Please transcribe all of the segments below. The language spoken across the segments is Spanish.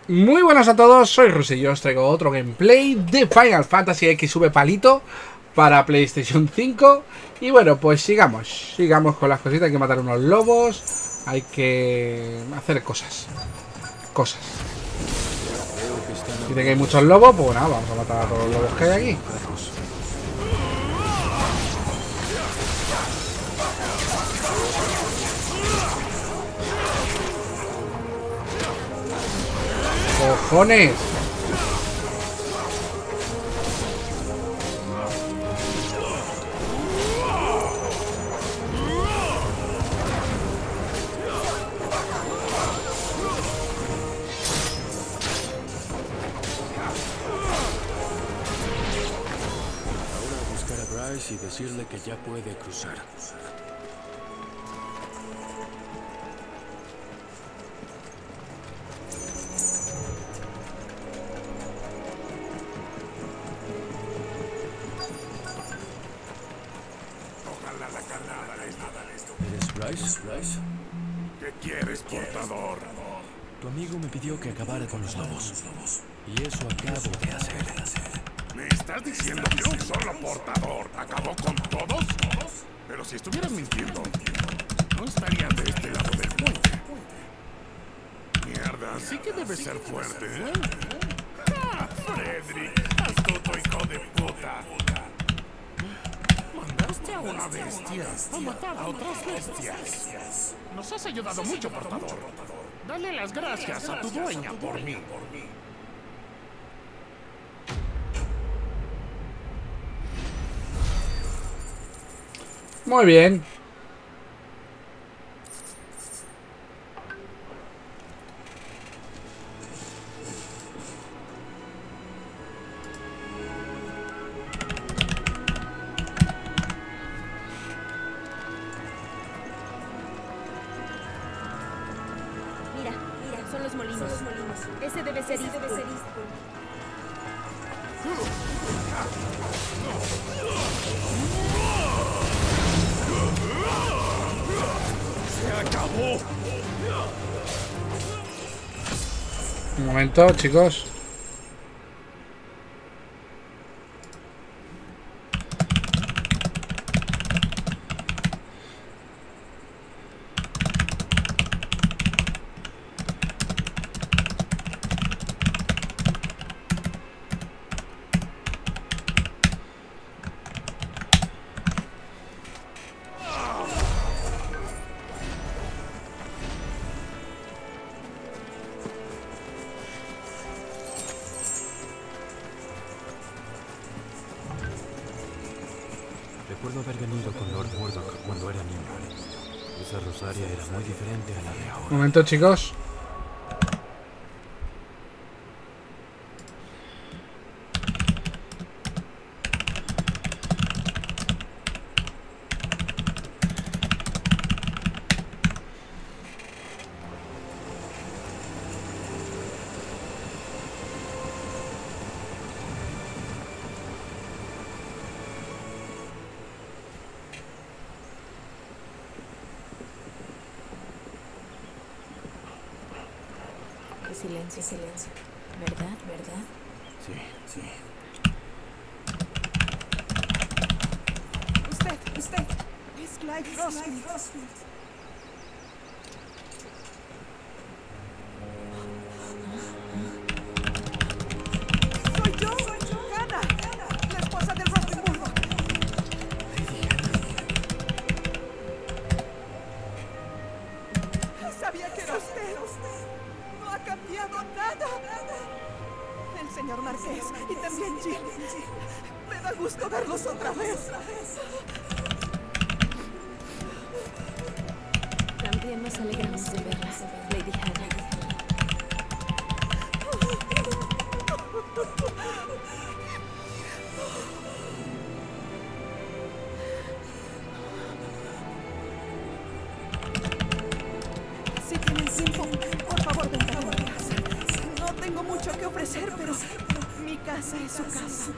Muy buenas a todos, soy Rus y yo os traigo otro gameplay de Final Fantasy XV Palito para PlayStation 5. Y bueno, pues sigamos con las cositas. Hay que matar unos lobos, hay que hacer cosas. Dice que hay muchos lobos, pues nada, vamos a matar a todos los lobos que hay aquí. ¡Cojones! Ahora buscar a Bryce y decirle que ya puede cruzar. Ojalá la carnada les nada esto. ¿Eres Bryce? ¿Qué quieres, portador? Tu amigo me pidió que acabara con los lobos. Y eso acabo de hacer. ¿Me estás diciendo que un solo portador acabó con todos? Pero si estuvieras mintiendo, no estarías de este lado del puente. Mierda, sí que debes ser fuerte, ¿eh? ¡Ah, Frederick! ¡Astuto hijo de puta! Mandaste a una bestia a matar a otras bestias. Nos has ayudado mucho, portador. Dale las gracias a tu dueña por mí. Muy bien. Mira, son los molinos. Ese debe ser Eastwood. ¡Se acabó! Un momento, chicos. Recuerdo haber venido con Lord Murdoch cuando era niño. Esa Rosaria era muy diferente a la de ahora. Un momento, chicos. Silencio. ¿Verdad? Sí. Usted. Es Clive Frostfield. Soy yo, Hannah, la esposa del Robin Murdoch. Sabía que era usted. No ha cambiado nada. El señor Marqués y también Jill. Me da gusto verlos otra vez. También nos alegramos de verlas, Lady Hannah. Si tienen tiempo, por favor, vengan a mi casa. No tengo mucho que ofrecer, pero mi casa es su casa.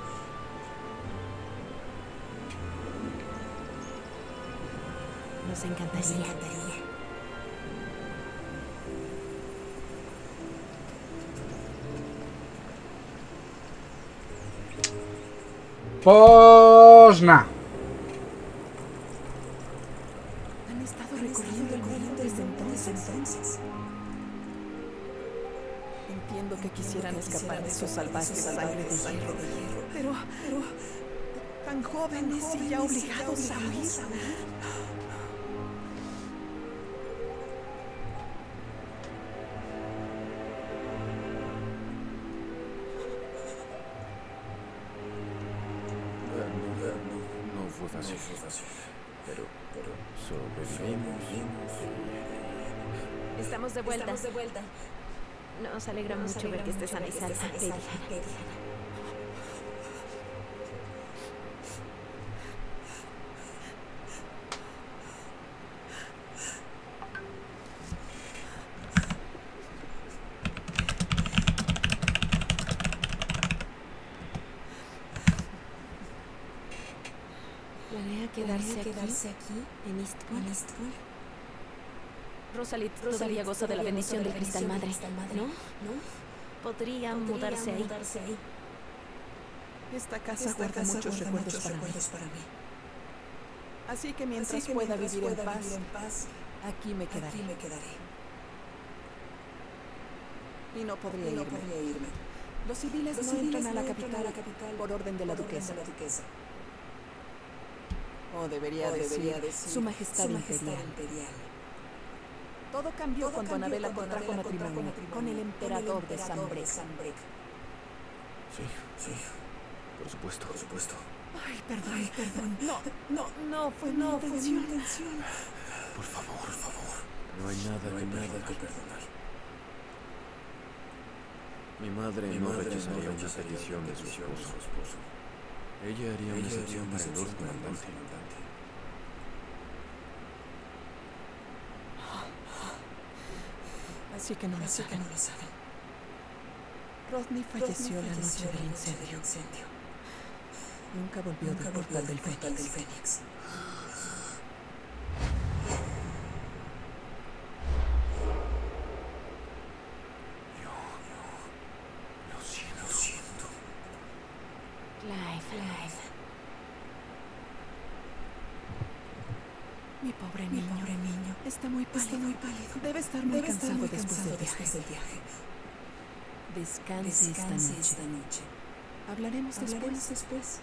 Nos encantaría. Pues nada. Han estado recorriendo el mundo desde entonces. Entiendo que quisieran escapar de esos salvajes sangre de hierro. Pero tan jóvenes y ya obligados a huir. No fue fácil. Pero sobrevivimos. Estamos de vuelta. Nos alegra mucho ver que estés sana y salva, Lady Hannah. ¿Planea quedarse aquí, en Eastpool? Rosalie todavía goza de la bendición del Cristal Madre, ¿no? Podría mudarse ahí. Esta casa guarda muchos recuerdos para mí. Así que mientras pueda vivir en paz, aquí me quedaré. Y no podría irme. Los civiles no entran a la capital por orden de la duquesa. O debería decir, Su Majestad Imperial. Todo cambió cuando Anabela contrajo matrimonio con el emperador de Sanbreque. Sí, por supuesto. Ay, perdón. No fue mi intención. Por favor. No hay nada que perdonar. Mi madre no rechazaría una petición de su esposo. Ella haría una excepción para el Lord Comandante. Así que no lo saben. Rodney falleció la noche del incendio. Nunca volvió del portal del Fénix. Lo siento. Clive. Mi pobre niño. Está muy pálido. Debe estar muy cansado después del viaje. Descanse esta noche. Hablaremos después.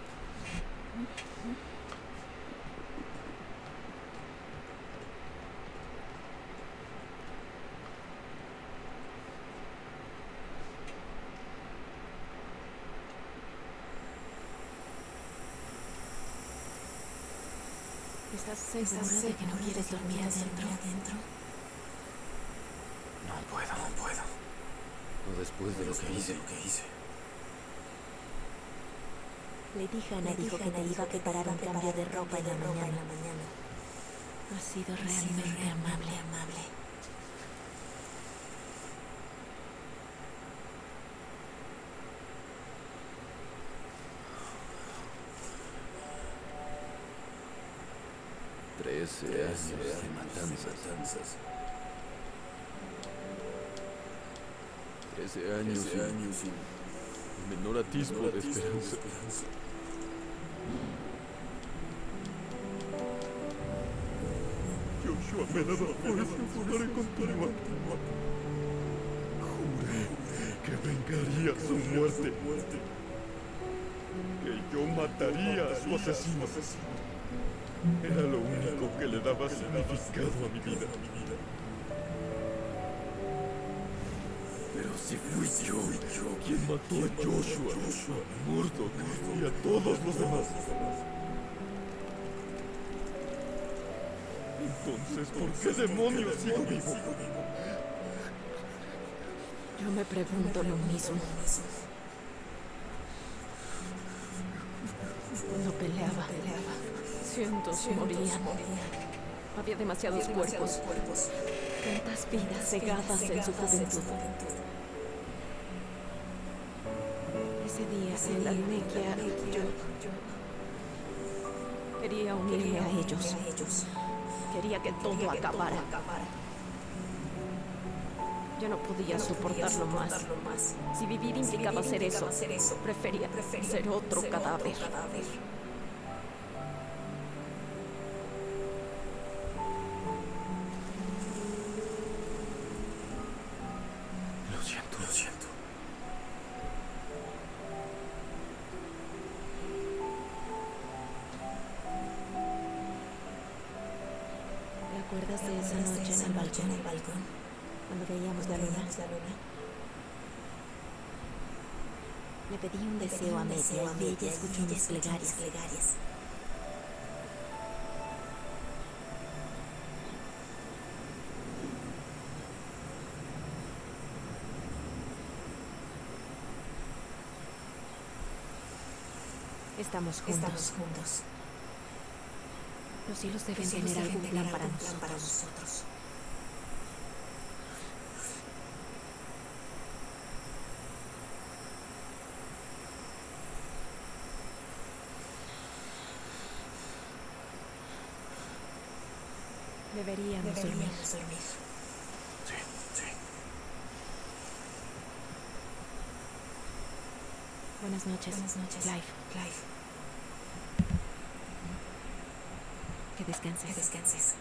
¿Estás seguro de que no quieres dormir adentro? No puedo. No después de lo que hice. Lady Hannah dijo que te iba a preparar un cambio de ropa en la mañana. Ha sido realmente amable. Trece años de matanzas. 13 años y el menor atisbo de esperanza. Joshua me daba fuerza para continuar. Juré que vengaría su muerte. Que yo mataría a su asesino. Era lo único que le daba significado a mi vida. Pero si fui yo quien mató a Joshua, a Murdoch y a todos los demás. Entonces, ¿por qué demonios sigo vivo? Yo me pregunto lo mismo. Cuando peleaba, cientos morían. Había demasiados cuerpos. Tantas vidas cegadas en su juventud. Ese día en la Almequia, yo quería unirme a ellos. Quería que todo acabara. Yo no podía soportarlo más. Si vivir implicaba hacer eso, prefería ser otro cadáver. Lo siento, lo siento. ¿Te acuerdas de esa noche en el balcón? Cuando veíamos la luna. Le pedí un deseo a Media y ella escuchó mis plegarias. Estamos juntos. Los cielos deben tener algún plan para nosotros. Deberíamos dormir. Sí, sí. Buenas noches, Clive. Que descanses.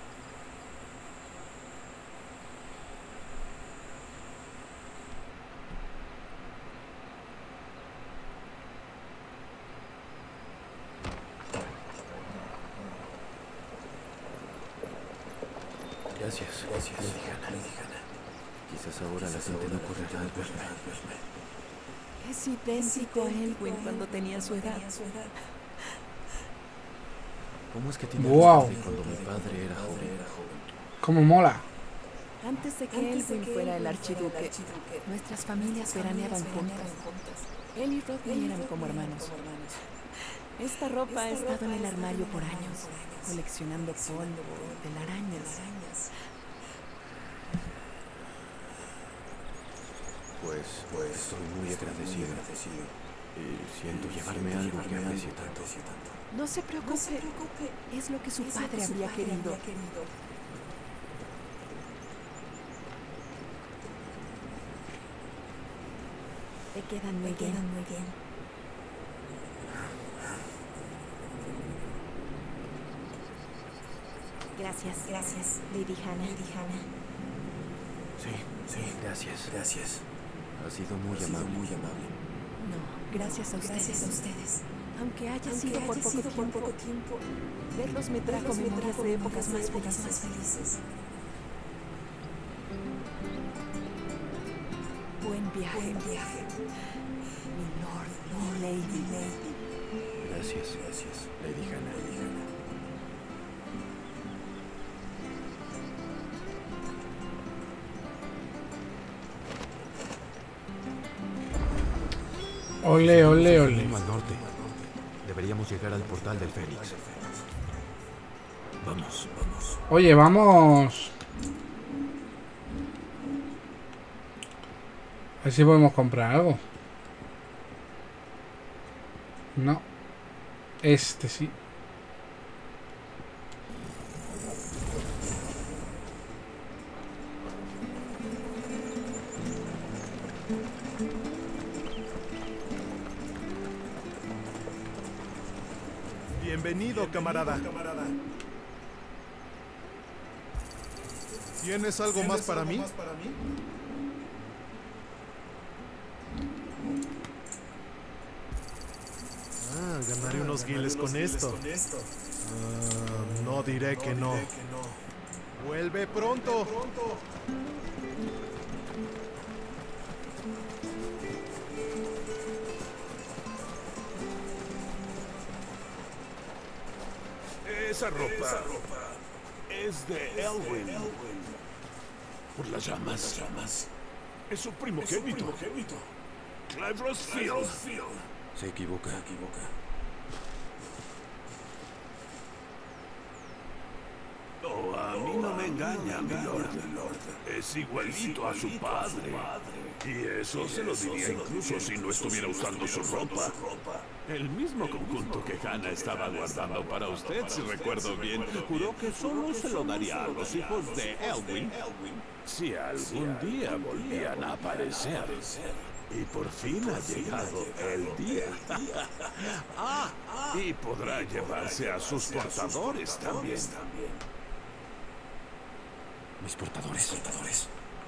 Gracias, Lady Hannah. Quizás ahora la gente no correrá al verme. Es idéntico a Elwyn cuando tenía su edad. ¿Cómo es que tiene Wow. cuando mi padre era joven? Cómo mola. Antes de que Elwyn fuera el archiduque, nuestras familias veraneaban juntas. Él y Rodney eran como hermanos. Esta ropa ha estado en el armario por años, coleccionando polvo, telarañas. Pues estoy muy agradecido. Y siento llevarme algo que aprecio tanto. No se preocupe, es lo que su padre habría querido. Te quedan muy bien. Gracias, Lady Hannah. Sí, gracias. Ha sido muy amable. No, gracias a ustedes. Aunque haya sido por poco tiempo, verlos me trajo memorias de épocas más felices. Buen viaje. Mi lord, mi lady. Gracias, Lady Hannah. Ole. Camino al norte. Deberíamos llegar al portal del Fénix. Vamos. Oye, vamos. A ver si podemos comprar algo. No. Este sí. Bienvenido, camarada. ¿Tienes algo más para mí? Ganaré unos guiles con esto. No diré que no. Vuelve pronto. Esa ropa es de Elwyn. Por las llamas. Es su primogénito. Clive Rosfield. Se equivoca. Oh, a mí no me engaña, mi lord. Es igualito a su padre. Y eso se lo diría incluso si no estuviera usando su ropa. El mismo conjunto que Hannah estaba guardando para usted, si recuerdo bien, juró que solo se lo daría a los hijos de Elwyn Si algún día volvían a aparecer. Y por fin ha llegado el día. Y podrá llevarse a sus portadores también. Mis portadores.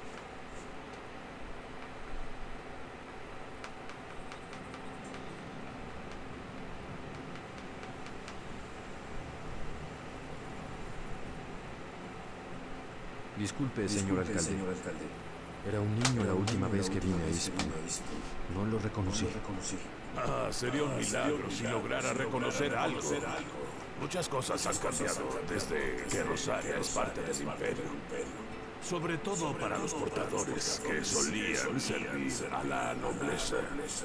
Disculpe, señor alcalde. Era un niño la última vez que vine a Eastpool. No lo reconocí. Sería un milagro si lograra reconocer algo. Muchas cosas han cambiado desde que Rosaria es parte del Imperio. Sobre todo para los portadores que solían servir a la nobleza.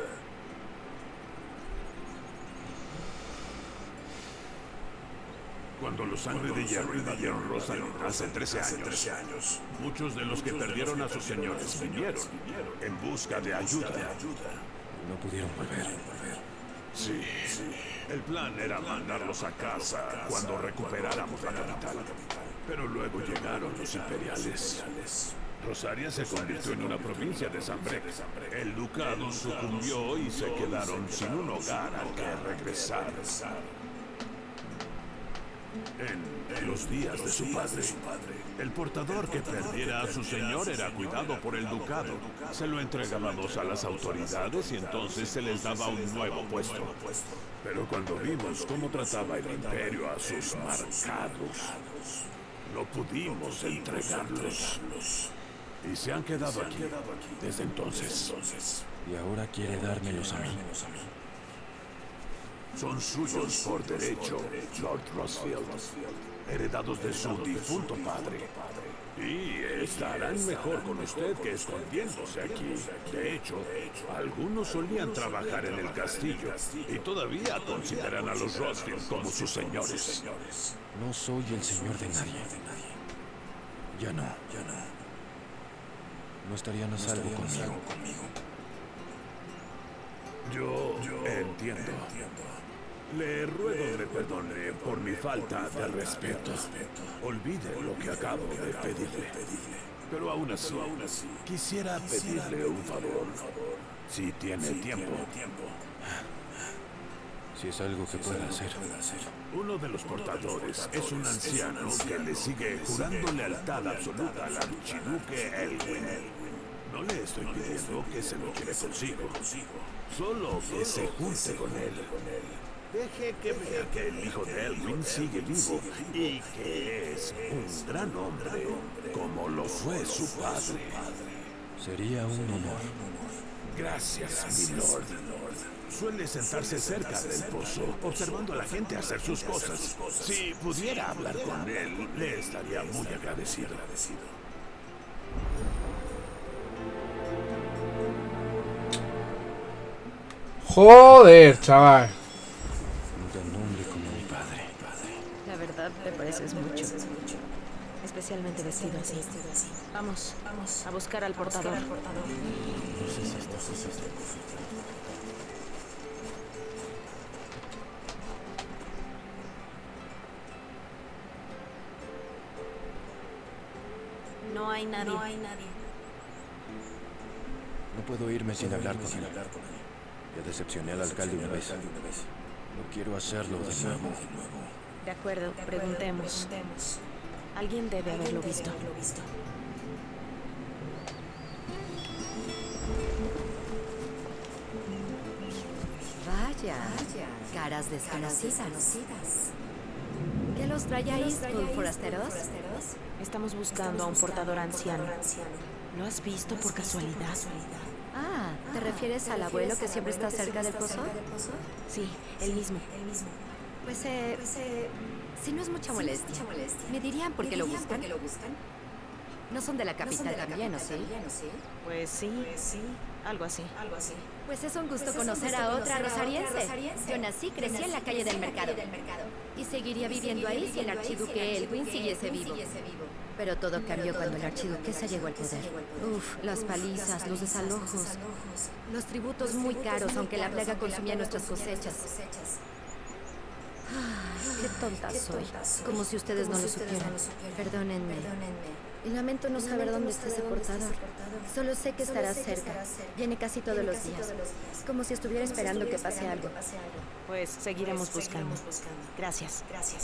Cuando los Sangre de Hierro invadieron Rosalia hace 13 años, muchos de los que perdieron a sus señores vinieron en busca de ayuda. No pudieron volver. Sí. El plan era mandarlos a casa cuando recuperáramos la capital. Pero luego llegaron los imperiales. Rosaria se convirtió en una provincia de Sanbreque. El ducado sucumbió y se quedaron sin un hogar al que regresar. En los días de su padre, el portador que perdiera a su señor era cuidado por el ducado. Se lo entregábamos a las autoridades y entonces se les daba un nuevo puesto. Pero cuando vimos cómo trataba el imperio a sus marcados, no pudimos entregarlos. Y se han quedado aquí desde entonces. Y ahora quiere dármelos a mí. Son suyos por derecho, Lord Rosfield, heredados de su difunto padre. Y estarán mejor con usted que escondiéndose aquí. De hecho, algunos solían trabajar en el castillo y todavía consideran a los Rosfield como sus señores. No soy el señor de nadie. Ya no. No estarían a salvo conmigo. Yo entiendo. Le ruego me perdone por mi falta de respeto. Olvide lo que acabo de pedirle. Pero aún así, quisiera pedirle un favor. Si tiene tiempo. Si es algo que pueda hacer. Uno de los portadores es un anciano que le sigue jurando lealtad absoluta al archiduque Elwin. No le estoy pidiendo que se lo lleve consigo. Solo que se junte con él. Deje que vea que el hijo de Elwin sigue vivo y que es un gran hombre, como lo fue su padre. Sería un honor. Gracias, mi lord. Suele sentarse cerca del pozo, observando a la gente hacer sus cosas. Si pudiera hablar con él, le estaría muy agradecido. Joder, chaval. Un tan hombre como mi padre. La verdad, te pareces mucho. Especialmente vestido así. Vamos a buscar al portador. No hay nadie. No puedo irme sin hablar con él. Ya decepcioné al alcalde una vez. No quiero hacerlo de nuevo. De acuerdo, preguntemos. Alguien debe haberlo visto. Vaya, caras desconocidas. ¿Qué los trae a Eastpool, forasteros? Estamos buscando a un portador anciano. ¿Lo has visto por casualidad? Ah, ¿te refieres al abuelo que siempre está cerca del pozo? Sí, el mismo. Pues, si no es mucha molestia, ¿me dirían por qué lo buscan? No son de la capital también, ¿o sí? Pues sí, algo así. Pues es un gusto conocer a otra rosariense. Yo nací, crecí en la calle del mercado. Y seguiría viviendo ahí si el archiduque Elwin siguiese vivo. Pero todo cambió cuando el archiduquesa llegó al poder. Uf, las palizas, los desalojos, los tributos muy caros, aunque la plaga consumía nuestras cosechas. Ay, qué tonta soy. Como si ustedes no lo supieran. Perdónenme. Y lamento no saber dónde está ese portador. Solo sé que estará cerca. Viene casi todos los días. Como si estuviera esperando que pase algo. Pues seguiremos buscando. Gracias.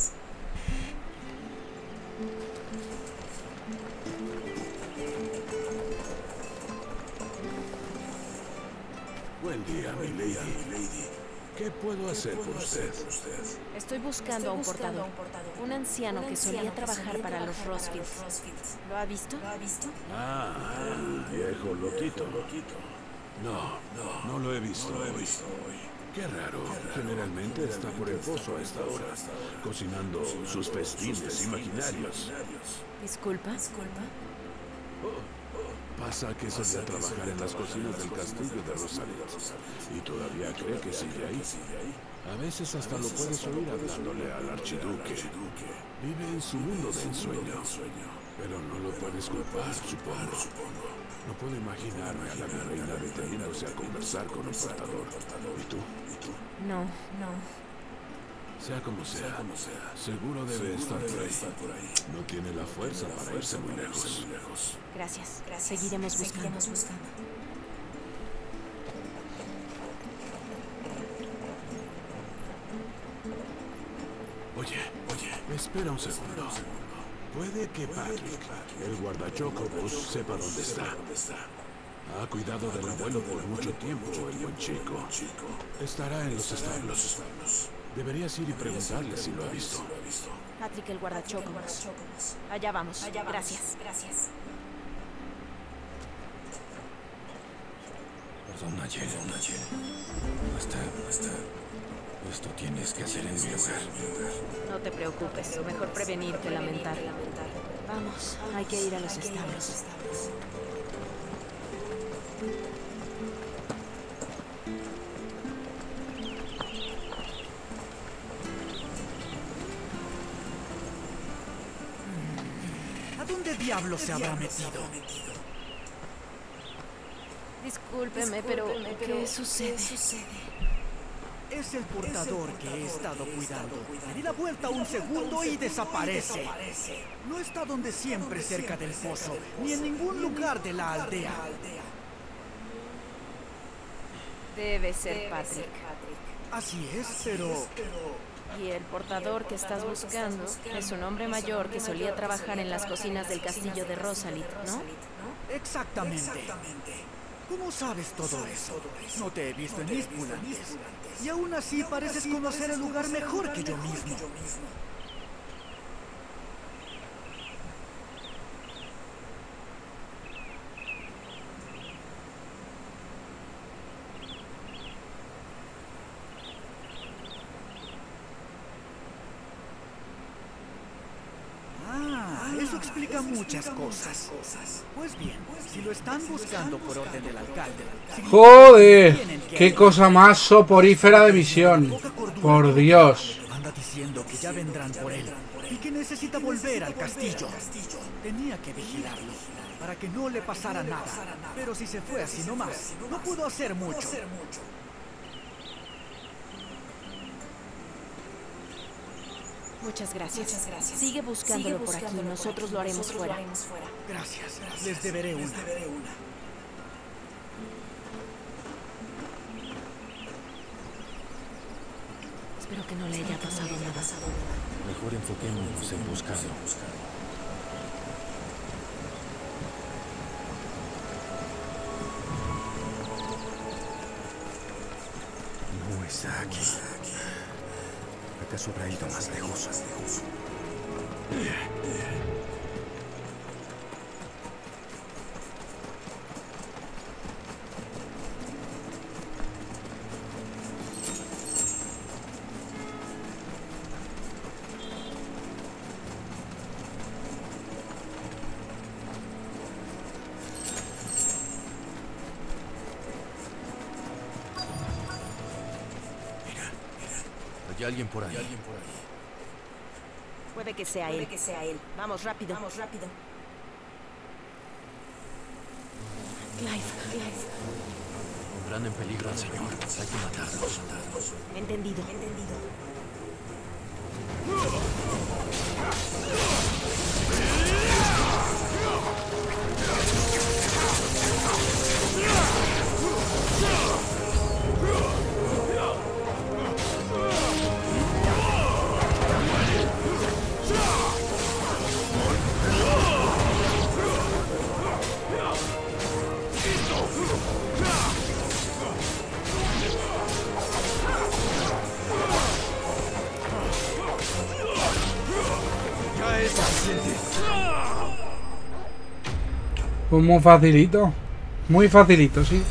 Buen día, mi lady. ¿Qué puedo hacer por usted? Estoy buscando a un portador. Un anciano que solía trabajar para los Rosfields. ¿Lo ha visto? Ah, viejo loquito. No lo he visto hoy. Qué raro. Generalmente está por el pozo a esta hora, cocinando sus festines imaginarios. Disculpa. Pasa que solía trabajar en las cocinas del castillo de Rosalit y todavía cree que sigue ahí. A veces hasta lo puedes oír hablándole al archiduque. Vive en su mundo de ensueño, pero no lo puedes culpar, supongo. No puedo imaginarme a la reina deteniéndose a conversar con un portador. ¿Y tú? No. Sea como sea, seguro debe estar por ahí. No tiene la fuerza para irse muy lejos. Gracias. Seguiremos buscando. Oye, espera un segundo. Puede que Patrick, el guardachocobos, sepa dónde está. Ha cuidado del abuelo por mucho tiempo, el buen chico. Estará en los establos. Deberías ir y preguntarle si lo ha visto. Patrick, el guardachocobos. Allá vamos. Gracias. Perdona, Jill. Basta. Esto tienes que hacer en mi lugar. No te preocupes. Mejor prevenir que lamentar. Vamos, hay que ir a los establos. ¿A dónde diablos se habrá metido? Discúlpeme, pero ¿qué sucede? Es el portador que he estado cuidando. Le di la vuelta un segundo y desaparece. No está donde siempre cerca del pozo, ni en ningún lugar de la aldea. Debe ser Patrick. Así es, pero... Y el portador que estás buscando es un hombre mayor que solía trabajar en las cocinas del castillo de Rosalit, ¿no? Exactamente. ¿Cómo sabes todo eso? No te he visto en Ispul antes. Y aún así pareces conocer el lugar mejor que yo mismo. Eso explica muchas cosas. Pues bien, si lo están buscando por orden del alcalde... ¡Joder! ¡Qué cosa más soporífera de misión! ¡Por Dios! Anda diciendo que ya vendrán por él y que necesita volver al castillo. Tenía que vigilarlo para que no le pasara nada. Pero si se fue así nomás, no pudo hacer mucho. Muchas gracias. Sigue buscándolo por aquí. Nosotros lo haremos fuera. Gracias. Les deberé una. Espero que no le haya pasado nada. Mejor enfoquémonos en buscarlo. No está aquí. ¿Acaso habrá ido más lejos? Hay alguien por ahí. Puede que sea él. Vamos, rápido. Clive. Pondrán en peligro al señor. Hay que matarlos. Entendido. Pues muy facilito. Muy facilito, sí.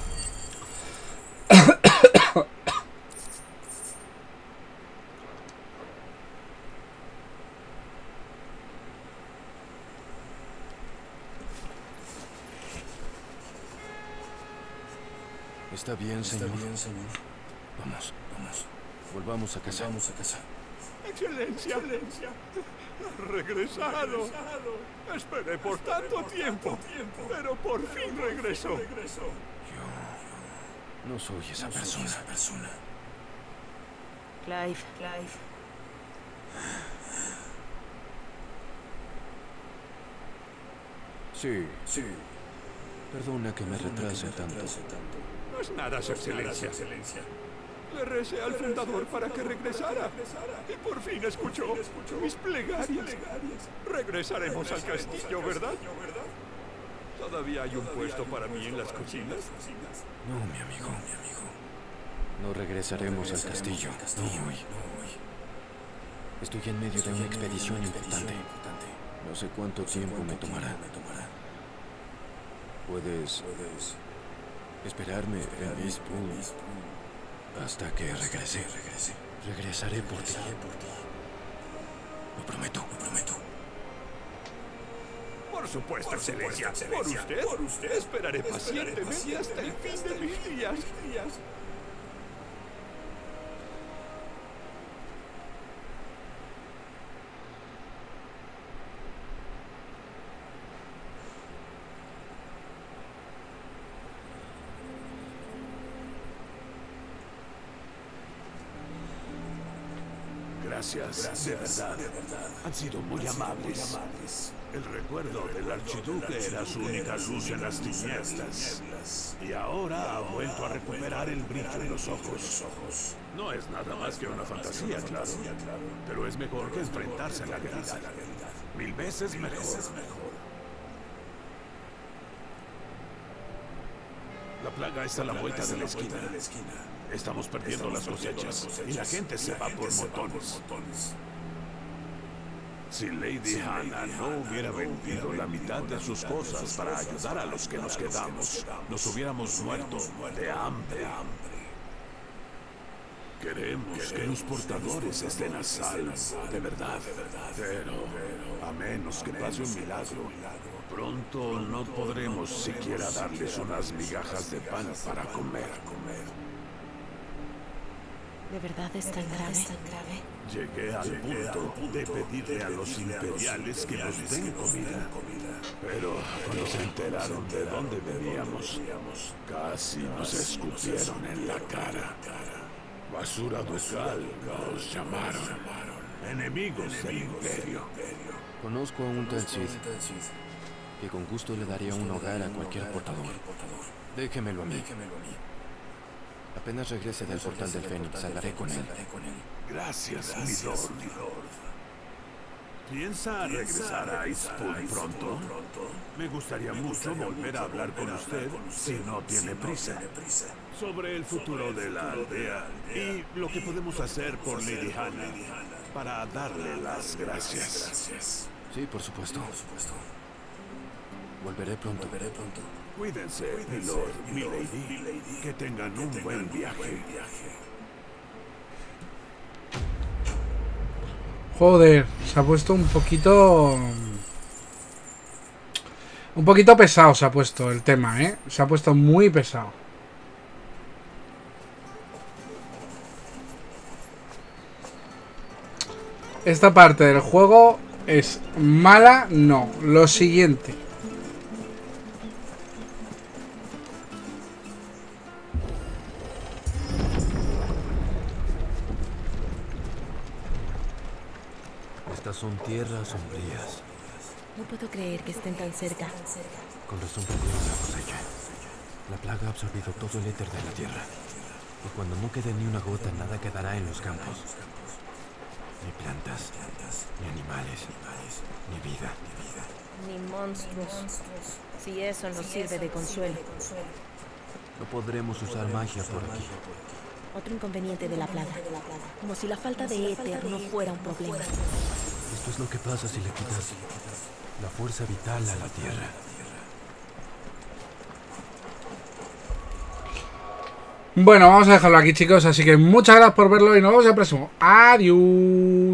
Está bien, señor. Vamos. Volvamos a casa. Excelencia. Regresado. Esperé por tanto tiempo, pero por fin regresó. Yo no soy esa persona. Clive. Sí. Perdona que me retrase tanto. No es nada, Su Excelencia. Le recé al fundador para que regresara. Y por fin escuchó mis plegarias. Regresaremos al castillo, ¿verdad? ¿Todavía hay un puesto para mí en las cocinas? No, mi amigo. No regresaremos al castillo. No hoy. Estoy en medio de una expedición importante. No sé cuánto tiempo me tomará. Puedes esperarme en East Pool hasta que regrese. Regresaré por ti. Lo prometo. Por supuesto, Excelencia. Por usted. Esperaré pacientemente hasta el fin de mis días. Gracias, de verdad. Han sido muy amables. El recuerdo del archiduque era su única luz en las tinieblas. Y ahora ha vuelto a recuperar el brillo en los ojos. No es nada más que una fantasía, claro. Pero es mejor que enfrentarse a la realidad. 1000 veces mejor. La plaga está a la vuelta de la esquina. Estamos perdiendo las cosechas y la gente se va por montones. Si Lady Hannah no hubiera vendido la mitad de sus cosas para ayudar a los que nos quedamos, nos hubiéramos muerto de hambre. Queremos que los portadores estén a salvo, de verdad. Pero, a menos que pase un milagro, pronto no podremos siquiera darles unas migajas de pan para comer. ¿De verdad es tan grave? Llegué al punto de pedirle a los imperiales que nos den comida. Pero cuando se enteraron de dónde veníamos, casi nos escupieron en la cara. Basura ducal nos llamaron. Enemigos del imperio. Conozco a un tal Cid que con gusto le daría un hogar a cualquier portador. Déjemelo a mí. Apenas regrese del portal del Fénix, hablaré con él. Gracias, mi lord. ¿Piensa regresar a East Pool pronto? Me gustaría mucho volver a hablar con usted, si no tiene prisa, sobre el futuro de la aldea y lo que podemos hacer por Lady Hannah para darle las gracias. Sí, por supuesto. Volveré pronto. Cuídense, mi lord, mi lady. Que tengan un buen viaje. Joder, se ha puesto un poquito pesado se ha puesto el tema, ¿eh? Se ha puesto muy pesado. Esta parte del juego es mala, no. Lo siguiente. Estas son tierras sombrías. No puedo creer que estén tan cerca. Con razón perdieron la cosecha. La plaga ha absorbido todo el éter de la tierra. Y cuando no quede ni una gota, nada quedará en los campos. Ni plantas, ni animales, ni vida. Ni monstruos. Si eso nos sirve de consuelo. No podremos usar magia por aquí. Otro inconveniente de la plaga. Como si la falta de éter no fuera un problema. Esto es lo que pasa si le quitas la fuerza vital a la tierra. Bueno, vamos a dejarlo aquí, chicos. Así que muchas gracias por verlo y nos vemos en el próximo. Adiós.